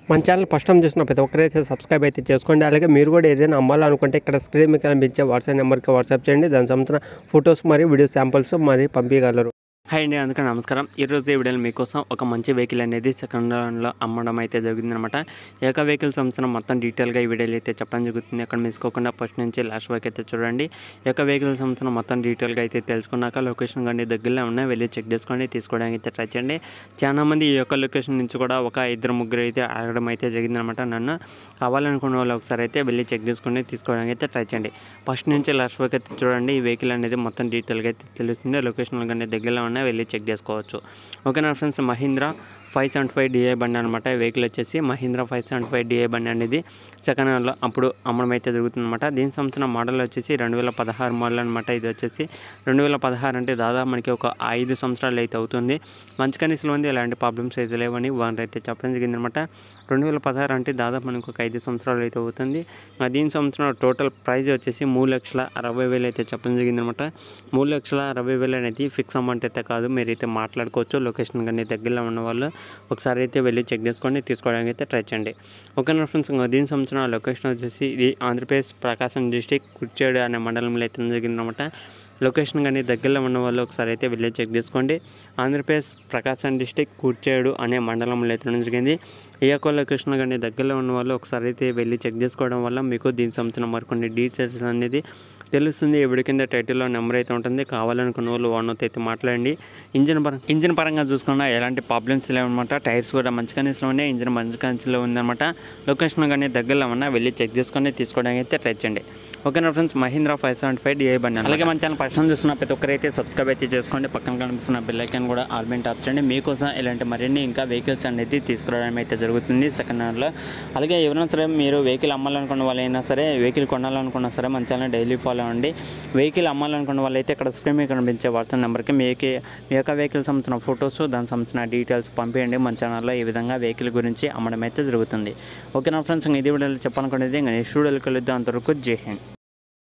మన channel first time చూసిన ప్రతి ఒక్కరైతే సబ్స్క్రైబ్ అయితే చేసుకోండి. అలాగే మీరు కూడా ఏదైనా అమ్మాలనుకుంటే ఇక్కడ స్క్రీన్ మీద కనిపించే వాట్సాప్ నెంబర్కి వాట్సాప్ చేయండి. దానికి సంబంధించిన ఫొటోస్ మరియు వీడియో శాంపుల్స్ మరి పంపించగలరు. హాయ్ అండి, అందుకే నమస్కారం. ఈరోజు ఈ వీడియోలో మీకోసం ఒక మంచి వెహికల్ అనేది సెకండ్ హ్యాండ్లో అమ్మడం అయితే జరిగిందనమాట. ఏక వెహికల్ సంబంధించిన మొత్తం డీటెయిల్గా ఈ వీడియోలో అయితే చెప్పడం జరుగుతుంది. అక్కడ మిసుకోకుండా ఫస్ట్ నుంచి లాస్ట్ వరకు అయితే చూడండి. ఏక వెహికల్ సంబంధించిన మొత్తం డీటెయిల్గా అయితే తెలుసుకున్నాక లొకేషన్ కానీ దగ్గరలో ఉన్నాయి, వెళ్ళి చెక్ చేసుకోండి, తీసుకోవడానికి అయితే ట్రై చేయండి. చాలామంది ఈ యొక్క లొకేషన్ నుంచి కూడా ఒక ఇద్దరు ముగ్గురు అయితే ఆగడం అయితే జరిగిందనమాట. నన్ను కావాలనుకున్న వాళ్ళు ఒకసారి అయితే వెళ్ళి చెక్ చేసుకొని తీసుకోవడానికి అయితే ట్రై చేయండి. ఫస్ట్ నుంచి లాస్ట్ వరకు అయితే చూడండి. ఈ వెహికల్ అనేది మొత్తం డీటెయిల్గా అయితే తెలుస్తుంది. లొకేషన్ కానీ దగ్గరలో వెళ్ళి చెక్ చేసుకోవచ్చు. ఓకేనా ఫ్రెండ్స్, మహీంద్రా 575 DI బండి అనమాట. వెహికల్ వచ్చేసి మహీంద్రా 575 DI బండి అనేది సెకండ్ హ్యాండ్లో అప్పుడు అమ్మడం అయితే జరుగుతుందన్నమాట. దీనికి సంబంధించిన మోడల్ వచ్చేసి 2016 మోడల్ అనమాట. ఇది వచ్చేసి 2016 అంటే దాదాపు మనకి ఒక 5 సంవత్సరాలు అయితే అవుతుంది. మంచి కండిషన్లో ఉంది, ఎలాంటి ప్రాబ్లమ్స్ అయితే లేవని వాళ్ళు అయితే చెప్పడం జరిగిందనమాట. 2016 అంటే దాదాపు మనకు ఒక 5 సంవత్సరాలు అయితే అవుతుంది. దీని సంవత్సరం టోటల్ ప్రైస్ వచ్చేసి 3,60,000 అయితే చెప్పడం జరిగిందనమాట. 3,60,000 అనేది ఫిక్స్ అమౌంట్ అయితే కాదు, మీరైతే మాట్లాడుకోవచ్చు. లొకేషన్ కానీ దగ్గరలో ఉన్న వాళ్ళు ఒకసారి అయితే వెళ్ళి చెక్ చేసుకొని తీసుకోవడానికి అయితే ట్రై చేయండి. ఓకేనా ఫ్రెండ్స్, దీని సంవత్సరం లొకేషన్ వచ్చేసి ఇది ఆంధ్రప్రదేశ్ ప్రకాశం డిస్టిక్ కుర్చేడు అనే మండలంలో అయితే జరిగిందనమాట. లొకేషన్ కానీ దగ్గరలో ఉన్న వాళ్ళు ఒకసారి అయితే వెళ్ళి చెక్ చేసుకోండి. ఆంధ్రప్రదేశ్ ప్రకాశం డిస్టిక్ కుర్చేడు అనే మండలంలో అయితే జరిగింది. ఈ యొక్క లొకేషన్ కానీ దగ్గరలో ఉన్న వాళ్ళు ఒకసారి అయితే వెళ్ళి చెక్ చేసుకోవడం వల్ల మీకు దీనికి సంబంధించిన మరికొన్ని డీటెయిల్స్ అనేది తెలుస్తుంది. ఎవరి కింద టైటిల్లో నెంబర్ అయితే ఉంటుంది. కావాలనుకున్న వాళ్ళు ఓనర్తో అయితే మాట్లాడండి. ఇంజిన్ పరంగా చూసుకున్నా ఎలాంటి ప్రాబ్లమ్స్ లేవన్నమాట. టైర్స్ కూడా మంచి కండిషన్లో ఉన్నాయి, ఇంజిన్ మంచి కండిషన్లో ఉందన్నమాట. లొకేషన్ కానీ దగ్గరలో ఉన్నా వెళ్ళి చెక్ చేసుకొని తీసుకోవడానికి అయితే ట్రై చేయండి. ఓకేనా ఫ్రెండ్స్, మహీంద్రా 575 DI బండి. అలాగే మన ఛానల్ ఫస్ట్ టైం చూస్తున్న ప్రతి ఒక్కరైతే సబ్స్క్రైబ్ అయితే చేసుకోండి. పక్కన కనిపిస్తున్న బెల్ ఐకాన్ కూడా ఆల్ బటన్ టాప్ చేయండి. మీకోసం ఇలాంటి మరిన్ని ఇంకా వెహికల్స్ అనేది తీసుకురావడం అయితే జరుగుతుంది సెకండ్ హ్యాండ్లో. అలాగే ఎవరైనా సరే మీరు వెహికల్ అమ్మాలనుకున్న వాళ్ళైనా సరే, వెహికల్ కొనాలనుకున్నా సరే మన ఛానల్ డైలీ ఫాలో అవ్వండి. వెహికల్ అమ్మాలనుకున్న వాళ్ళైతే ఇక్కడ స్క్రీన్ మీద కనిపించే వాట్సాప్ నెంబర్కి మీ యొక్క వెహికల్ సంబంధించిన ఫొటోస్, దానికి సంబంధించిన డీటెయిల్స్ పంపించండి. మన ఛానల్లో ఈ విధంగా వెహికల్ గురించి అమ్మడం అయితే జరుగుతుంది. ఓకేనా ఫ్రెండ్స్, ఇది వీడియోలో చెప్పాలనుకునేది ఇంకా నెక్స్ట్ వీడియోలో కలుద్దాం. అంతవరకు జై హింద్.